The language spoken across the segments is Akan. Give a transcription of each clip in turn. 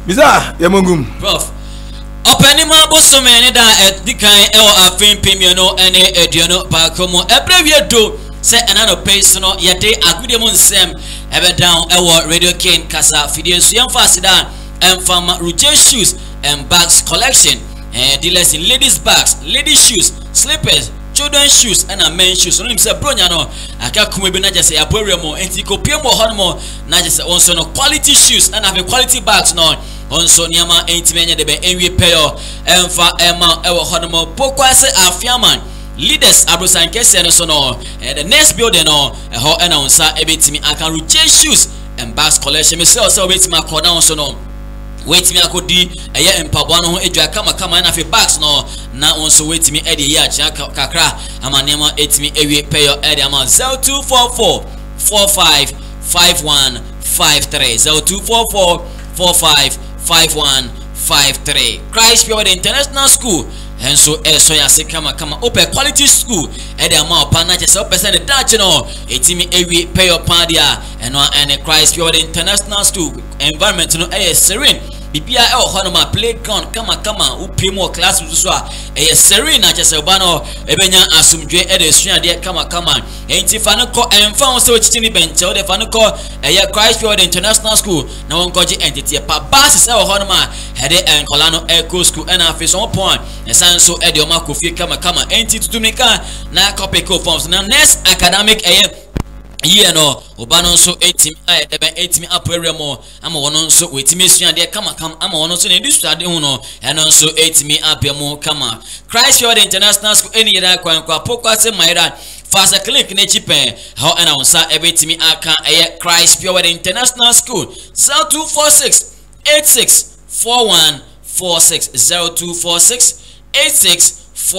Biza yamongum. Prof. Openima bosomene da dikan e o afin pemio ene eduano ba komo ebrewie do se enano pace no yede agudie mo nsem ebe down e wo Radio King kasa fidie so yemfa sida emfama Roger shoes and bags collection dealers in ladies bags, ladies shoes, slippers, children's shoes and men's shoes. So say bronya no aka kuma bi na just apore mo enti ko pie mo ho mo na just also no quality shoes and have quality bags no onso niama enti menye de be enwie peyo emfa ema ewo ho mo pokwase afiaman leaders abrosan kese no so no the next building no ho na unsa ebetimi aka Roger shoes and bags collection me say obetimi akoda onso no wait me akodi eye empabo no ho edwa kama na fe bags no na onso wait me e de ya kakra amanema etimi ewie peyo e de ama 0244 45 5153 0244 45 5153 Christ Pure International School and so ya se kama open quality school e de ama opa na chese opese ne dachi no etimi ewie peyo padia eno ene Christ Pure International School environment no serene bibia e ho no ma playground kama upimo class so a serene na chese oba no ebenya asumdwe e de suade kama enti fa no ko emfa won se ochitini benche o de fa no ko Christ Pure International School na won koji entity pa bas se ho no ma hede enkola no eco school and afi so point so e de o ma kofi kama enti tutumika na copy co forms na next academic year no obano so 18 April mo ama wono so wetimi suade kama ama wono so na industry hu no eno so 18 April mo kama Christ Pure International School eni yeda kwa pokwase maira fast click na chipen how and onsa ebetimi aka Christ Pure International School 0246 86 4146 0246 86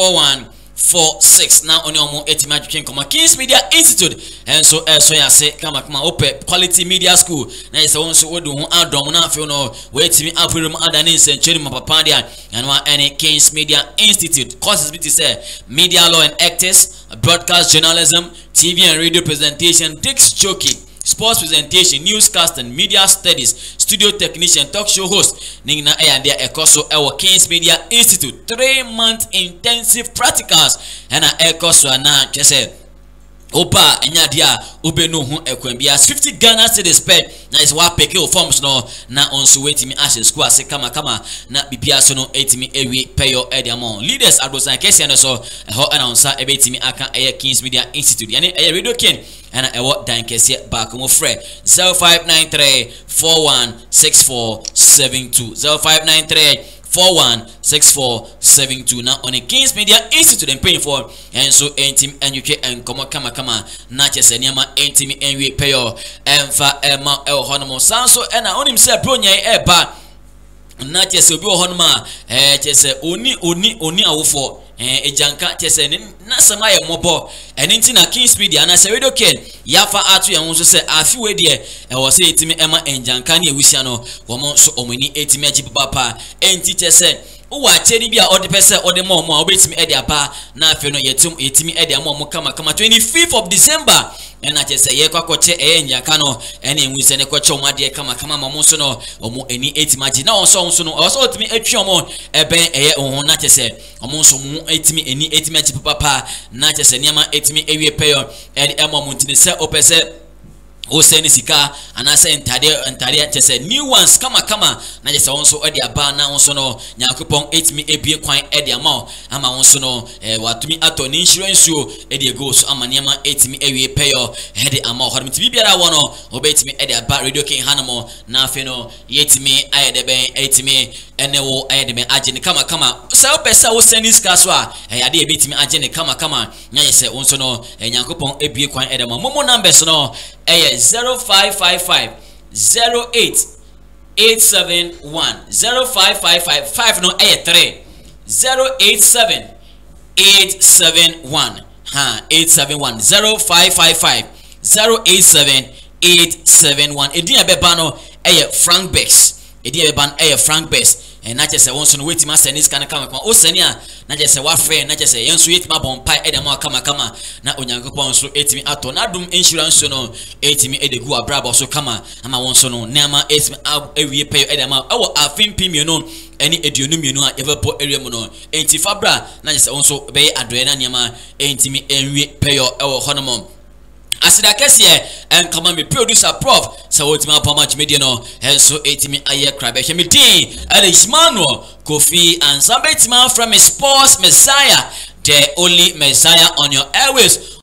4146 now on your more etimajuken koma Kings Media Institute and so ya say kama open quality media school na is won so wodu hu adom na afi no wetimi apurum adani sencheri mapapa dia and one any Kings Media Institute courses bit say media law and actors, broadcast journalism, TV and radio presentation, disc jockey, sports presentation, newscast and media studies, studio technician, talk show host. Ningna and there ekoso our Kings Media Institute 3-month intensive practicals and ekoso na kese opa enya dia obenu hu ekwambia 50 Ghana cedis spend na is wa peke forms no na onso wetimi ashe school ase kama na bibia so no etimi ewi peyo ediamon leaders advosan kese no so ho announcer ebetimi aka Kings Media Institute yani Radio King and dan kese back mo frɛ 0593 416472 0593 416472 now on a Kings Media Institute and paying for and so team and UK and kama na chese niama team and we pay your emfa ema el honomo sanso and on himself bronya eba na chese obi honoma chese oni awofo ejanka chese na sama ye mobo eni na Kings Media na se Radio Ken yafa atu ye won so se afi we de wo se etimi ema enjanka na ewusia no wo mo so omani etimi agi papa enti chese uwa cheri bia ode pese ode mo obetimi ede apa na afi no yetimi ede mo kama 25th of December ena chese ye kwakoche enjanka no ena enwuse ne kwache omade kama mamo so no omo eni etimi agi na onso no oso otimi atwi omo eben ohun na chese omo so mu etimi eni etimi agi papa na chese niama etimi ewie peyo ede emomuntine se opese o seni sika anase entare chese new ones kama na chese onso ede aba na onso no nyakopon etimi ebie kwan ede ama onso no watumi ato ni insurance o ede go so ama niama etimi ewie peyo ede ama ho mitimi biara wono obetimi ede aba Radio King hanamo na afi no yetimi ayede ben etimi enewo ayede ben agene kama se opese o seni sika so a ade ebetimi agene kama nya yese onso no nyakopon ebie kwan ede ama momo numbers no 0555 08 871 0555 5 no 3 087 871 871 0555 087 871 edin ebeba no Frank Bex edin ebeba no Frank Bex na kyerɛ sɛ wɔn nso no wait ma send scan kama o send a na kyerɛ sɛ wa frɛ na kyerɛ sɛ yɛn nso yɛt ma bɔn pai ɛda ma kama na onyankopɔn nso etimi atɔ na dum insurance no etimi edegu abrabɔ so kama ama wɔn nso no nneɛma etimi awie pɛ ɛda ma ɛwɔ afimpi mienu ɛne eduonu mienu a yɛbɛbɔ area mu no enti fabra na kyerɛ sɛ wɔn nso bɛyɛ adoɛ na nneɛma etimi enwie pɛ ɛwɔ hɔnom asida kɛseɛ ɛnkama me producer prof sɛ wɔtimi apama dwumadie no ɛnso etimi ayɛ kra bɛhwɛ me din ɛde Ismanuel Kofi ansa bɛtimi from sports messiah the only messiah on your airways